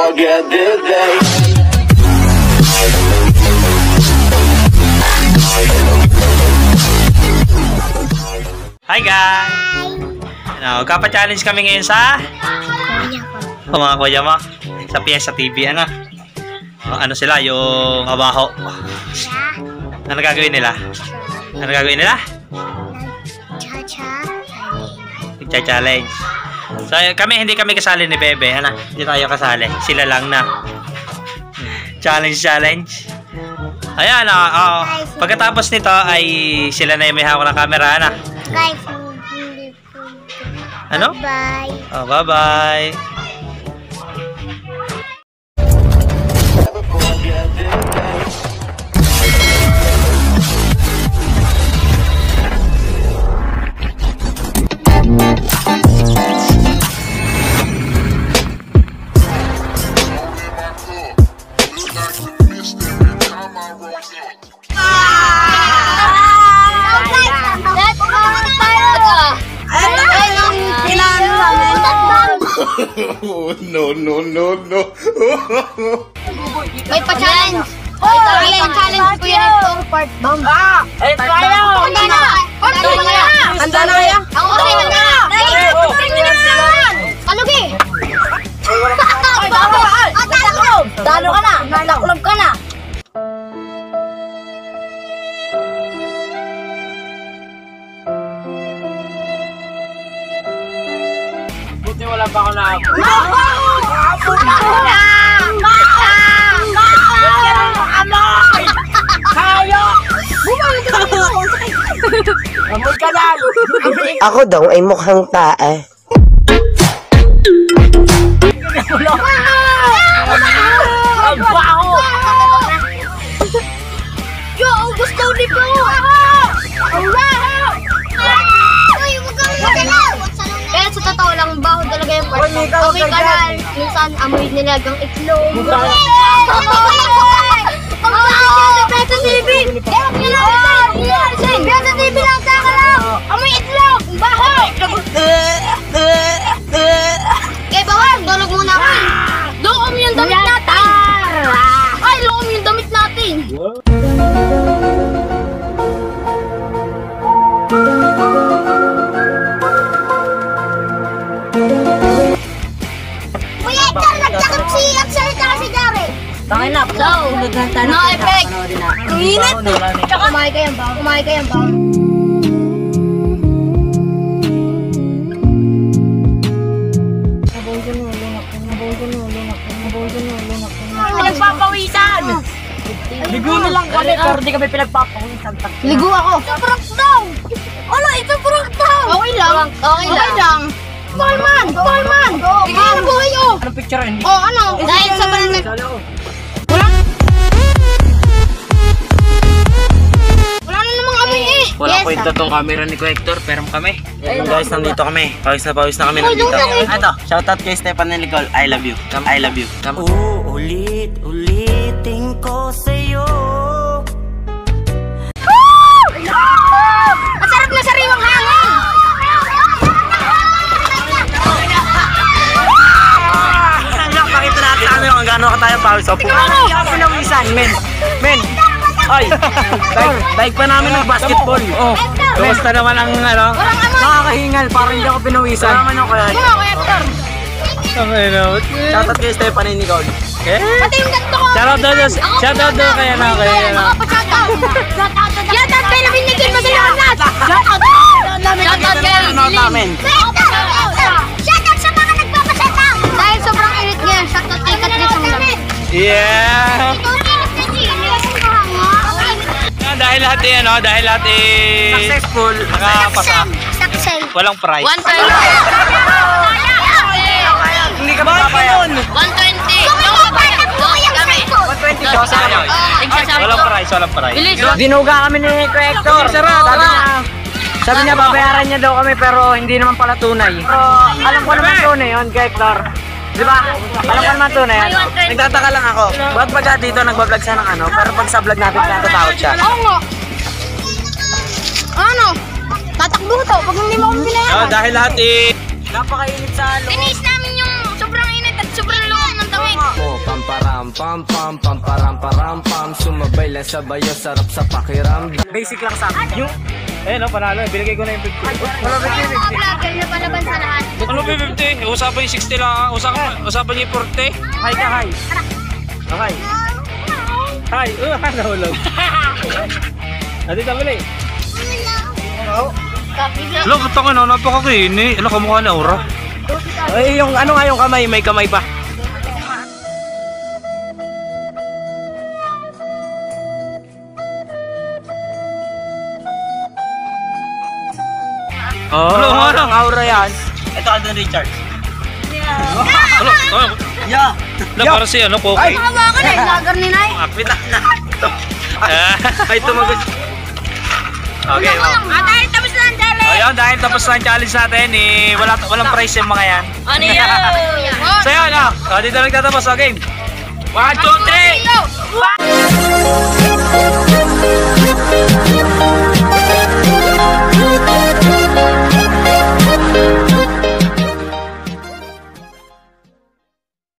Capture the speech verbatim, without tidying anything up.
forget this day. Hi guys! Ano, kapa-challenge kami ngayon sa o mga kuya mo sa Fiesta T V, ano? O, ano sila, yung abaho. Ano gagawin nila? Ano gagawin nila? Nagcha-challenge. So kami, hindi kami kasali ni Bebe, ano? Hindi tayo kasali. Sila lang na. Challenge, challenge. Ayan, oh, oh. Pagkatapos nito ay sila na yung may hawak ng camera, ano? Guys, ano? bye. Oh, bye-bye. No, no, no, no. May pa-challenge. Oh, may pa-challenge ko yan itong part bomb. Ah! Eh, kaya! Handa na! Handa na! Handa na kaya? Ako kasi handa na! Kalugi! Talo ka na! Nalaklob ka na! Buti wala pa ako na ako. Amoy ka na! Ako daw ay mukhang tae. Ang baho! Yo, gusto ni po! Kaya sa totoo lang, baho talaga yung part mo. Amoy kanal, minsan amoy nilagang itlog. Pesa T V! Pesa T V lang sa lang! Amoy itlog! Baho! Kaya bawal, tulog muna ako. Doon yung damit natin! Ay, loom yung damit natin! Kuya Hector, nagtakot si Axelita kasi Jare. Tangin na, So, no effect. Ang init. Tsaka kumain ka yan ba? Kumain ka yan ba? Pinagpapawisan! Ligo na lang kami, pero di kami pinagpapawisan. Ligo ako. Ito prank daw. Ano? Ito prank daw. Okay lang. Okay lang. Okay lang. Fireman! Fireman! Ikaw ang buhay ko. Anong picture yun? Oh, ano? Dahil sa barangay. Wala. Wala na namang amoy eh. Walang kwenta tong camera ni Kuya Hector, pero kami. Ayun guys, nandito kami. Pawis na pawis na kami nandito. Ito, shoutout kay Stefan and Nicole. I love you. Come, I love you. Come. Uulit, ulitin ko sa'yo. Ang sarap na sariwang hangin. Pakita natin ano yung gano'n ka tayo pawis. Opo. Hindi ako pinawisan, men. Men. Ay, daig, daig pa namin ng basketball. Oh, basta naman ang ano. Walang amoy. Nakakahingal, parang hindi ako pinawisan. Sama naman ako kaya. Ano, Kuya Hector? Okay na. Shoutout kay Stefan and Nicole. Eh? Pati yung ganito ko. Shoutout daw, shoutout daw kaya na kaya na. Ako pa shoutout. Shoutout kay Lamin Nagin Madalanas. Shoutout. Shoutout kay namin. Shoutout sa mga nagpapasatang. Dahil sobrang init ngayon, shoutout kay Katrin ang lamig. Yeah. Ito ang init na chile. Dahil lahat eh, ano, dahil lahat eh Successful. nakapasa. Success. Walang prize. one twenty. Hindi ka makapayag. one twenty. one twenty daw sa kanya. Walang prize, walang prize. Dinuga kami ni Kuya Hector. Sabi niya, sabi niya babayaran niya daw kami pero hindi naman pala tunay. Pero alam ko naman tunay yun, Kuya Hector. Di ba? Alam ko naman tunay yun. Nagtataka lang ako. Ba't baga dito nagbablog siya ng ano? Pero pag sa vlog natin natatakot siya. Oo nga. Ano? Tatakbo to pag hindi mo kami pinayaran. Oh, dahil lahat eh Napakainit sa loob. Tinis namin yung sobrang init at sobrang lungom ng damit. pam pam pam param param pam. Sumabay lang sa bayo, sarap sa pakiramdam. Basic lang sa akin. Yung, eh no, panalo. Binigay ko na yung fifty. Wala fifty, fifty. Vlogger na palaban sa lahat. Ano ba fifty? Usapan yung sixty lang. Usapan, usapan yung forty. Hi ka, hi. Okay. Hi. Uh, nahulog. Ate, tabili. Alam, katang ano, napakakini. Alam, kamukha na aura. Ay, yung ano nga yung kamay, may kamay pa. Oh, Ano, ano? ang aura yan. Ito, Alden Richard. Ano? Ano? Yeah. Alam, parang si ano, Coco. Hawakan eh, vlogger ni Nay. Akbit na. Ay, tumagot. Okay, wow. Ah, dahil tapos na ang challenge. Ayun, dahil tapos na ang challenge natin, eh, wala, walang prize yung mga yan. Ano yan? So yun, ah, oh, dito nagtatapos. Okay. One, two, three! One,